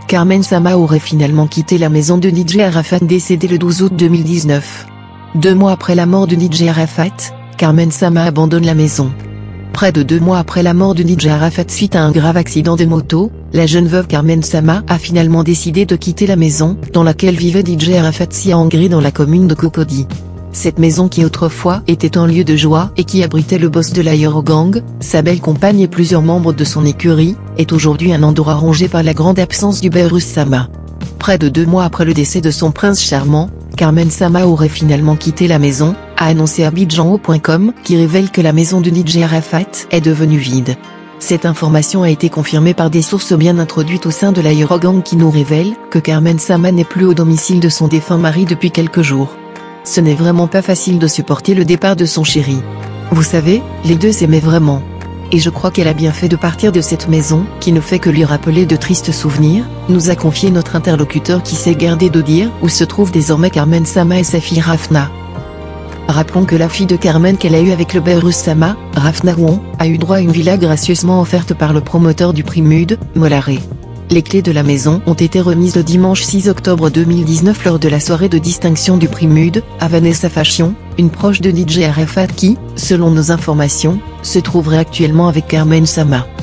Carmen Sama aurait finalement quitté la maison de DJ Arafat décédé le 12 août 2019. 2 mois après la mort de DJ Arafat, Carmen Sama abandonne la maison. Près de 2 mois après la mort de DJ Arafat suite à un grave accident de moto, la jeune veuve Carmen Sama a finalement décidé de quitter la maison dans laquelle vivait DJ Arafat à Angri dans la commune de Cocody. Cette maison qui autrefois était un lieu de joie et qui abritait le boss de l'Aérogang, sa belle compagne et plusieurs membres de son écurie, est aujourd'hui un endroit rongé par la grande absence du Behrus Sama. Près de 2 mois après le décès de son prince charmant, Carmen Sama aurait finalement quitté la maison, a annoncé Abidjanho.com, qui révèle que la maison de DJ Arafat est devenue vide. Cette information a été confirmée par des sources bien introduites au sein de l'Aérogang qui nous révèlent que Carmen Sama n'est plus au domicile de son défunt mari depuis quelques jours. Ce n'est vraiment pas facile de supporter le départ de son chéri. Vous savez, les deux s'aimaient vraiment. Et je crois qu'elle a bien fait de partir de cette maison, qui ne fait que lui rappeler de tristes souvenirs, nous a confié notre interlocuteur qui s'est gardé de dire où se trouvent désormais Carmen Sama et sa fille Rafna. Rappelons que la fille de Carmen qu'elle a eue avec le Behrus Sama, Rafna Won, a eu droit à une villa gracieusement offerte par le promoteur du prix Mud, Molaré. Les clés de la maison ont été remises le dimanche 6 octobre 2019 lors de la soirée de distinction du prix Mud, à Vanessa Fashion, une proche de DJ Arafat qui, selon nos informations, se trouverait actuellement avec Carmen Sama.